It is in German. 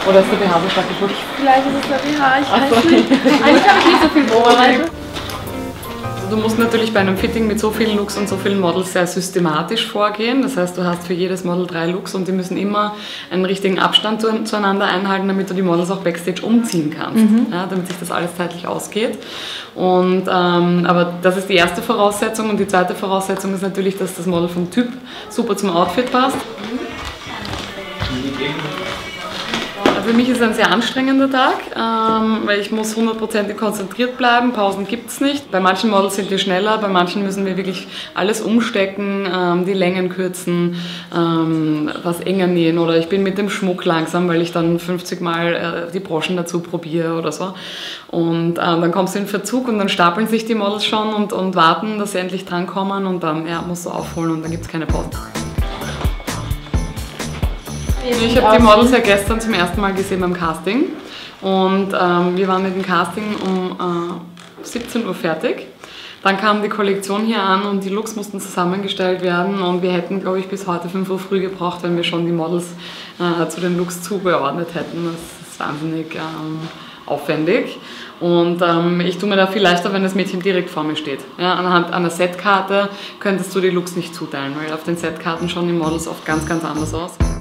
Oder ist der BH so stark gepusht? Vielleicht ist es der BH, ich weiß nicht. Eigentlich habe ich nicht so viel vorbereitet. Du musst natürlich bei einem Fitting mit so vielen Looks und so vielen Models sehr systematisch vorgehen. Das heißt, du hast für jedes Model 3 Looks und die müssen immer einen richtigen Abstand zueinander einhalten, damit du die Models auch backstage umziehen kannst, ja, damit sich das alles zeitlich ausgeht. Und, aber das ist die erste Voraussetzung und die zweite Voraussetzung ist natürlich, dass das Model vom Typ super zum Outfit passt. Für mich ist es ein sehr anstrengender Tag, weil ich muss 100% konzentriert bleiben, Pausen gibt es nicht. Bei manchen Models sind wir schneller, bei manchen müssen wir wirklich alles umstecken, die Längen kürzen, was enger nähen oder ich bin mit dem Schmuck langsam, weil ich dann 50 Mal die Broschen dazu probiere oder so. Und dann kommst du in Verzug und dann stapeln sich die Models schon und warten, dass sie endlich drankommen und dann musst du aufholen und dann gibt es keine Pause. Ich habe die Models ja gestern zum ersten Mal gesehen beim Casting und wir waren mit dem Casting um 17 Uhr fertig. Dann kam die Kollektion hier an und die Looks mussten zusammengestellt werden und wir hätten, glaube ich, bis heute 5 Uhr früh gebraucht, wenn wir schon die Models zu den Looks zugeordnet hätten. Das ist wahnsinnig aufwendig. Und ich tue mir da viel leichter, wenn das Mädchen direkt vor mir steht. Ja, anhand einer Setkarte könntest du die Looks nicht zuteilen, weil auf den Setkarten schauen die Models oft ganz, ganz anders aus.